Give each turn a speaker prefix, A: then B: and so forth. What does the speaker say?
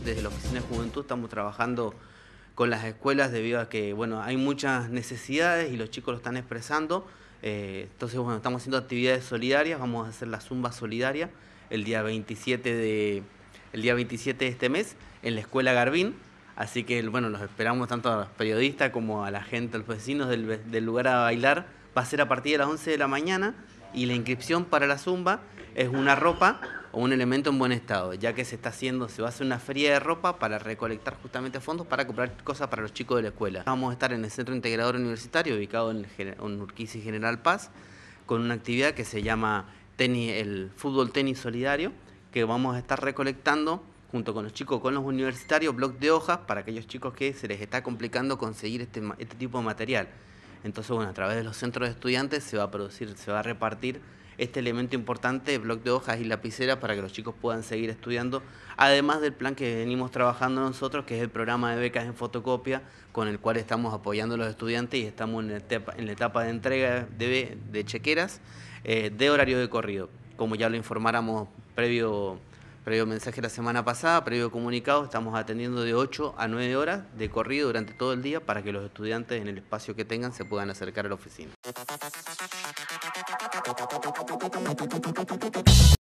A: desde la Oficina de Juventud estamos trabajando con las escuelas debido a que, bueno, hay muchas necesidades y los chicos lo están expresando. Entonces, bueno, estamos haciendo actividades solidarias, vamos a hacer la Zumba Solidaria el día 27 de este mes en la Escuela Garbín. Así que, bueno, los esperamos tanto a los periodistas como a la gente, a los vecinos del lugar a bailar. Va a ser a partir de las 11 de la mañana y la inscripción para la Zumba es una ropa o un elemento en buen estado, ya que se va a hacer una feria de ropa para recolectar justamente fondos para comprar cosas para los chicos de la escuela. Vamos a estar en el Centro Integrador Universitario, ubicado en Urquiza y General Paz, con una actividad que se llama el fútbol tenis solidario, que vamos a estar recolectando junto con los chicos, con los universitarios, blocs de hojas para aquellos chicos que se les está complicando conseguir este tipo de material. Entonces, bueno, a través de los centros de estudiantes se va a repartir este elemento importante, bloc de hojas y lapicera, para que los chicos puedan seguir estudiando, además del plan que venimos trabajando nosotros, que es el programa de becas en fotocopia, con el cual estamos apoyando a los estudiantes y estamos en la etapa de entrega de chequeras de horario de corrido. Como ya lo informáramos previo mensaje la semana pasada, previo comunicado, estamos atendiendo de 8 a 9 horas de corrido durante todo el día para que los estudiantes en el espacio que tengan se puedan acercar a la oficina.